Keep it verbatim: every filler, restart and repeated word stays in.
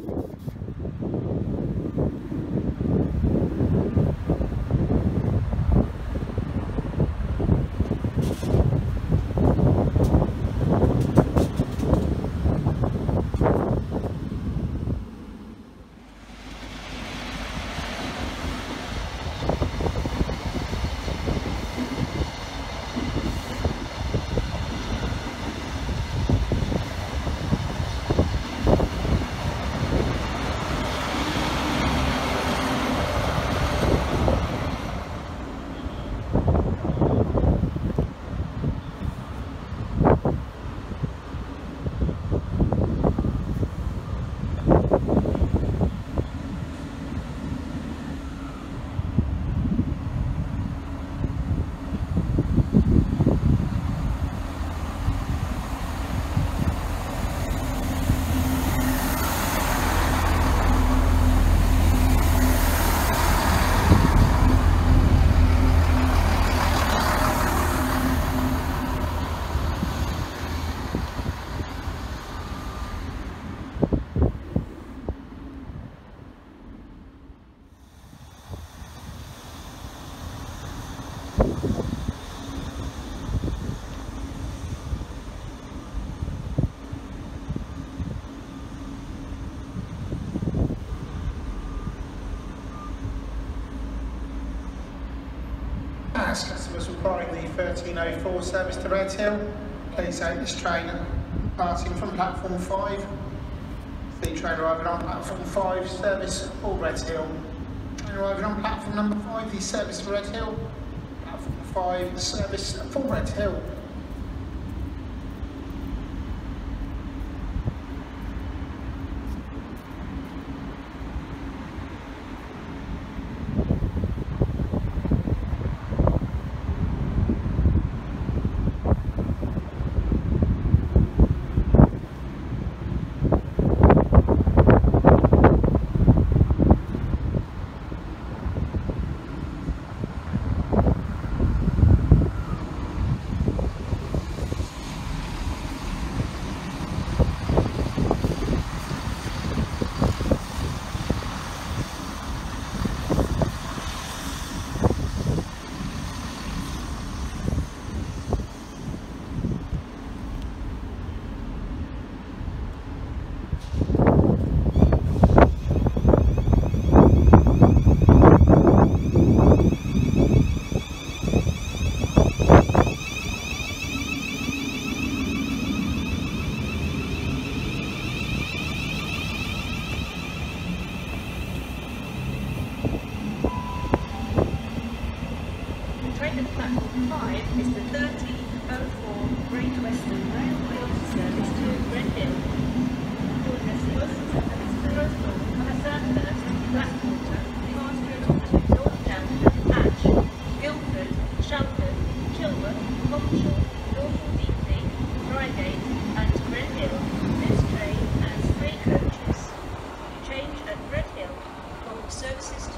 As customers requiring the thirteen oh four service to Redhill, please take this train departing from platform five. The train arriving on platform five, service for Redhill. Train arriving on platform number five, the service for Redhill. Platform five, the service for Redhill. Train at platform five is the thirteen oh four Great Western Railway service to Redhill. Your destination is Bristol, Sandhurst, Blackwater, Marston, Northampton, Ash, Guildford, Shalford, Chilworth, Coggeshall, Norfolk Deeply, Reigate and Redhill. This train has three coaches. You change at Redhill for services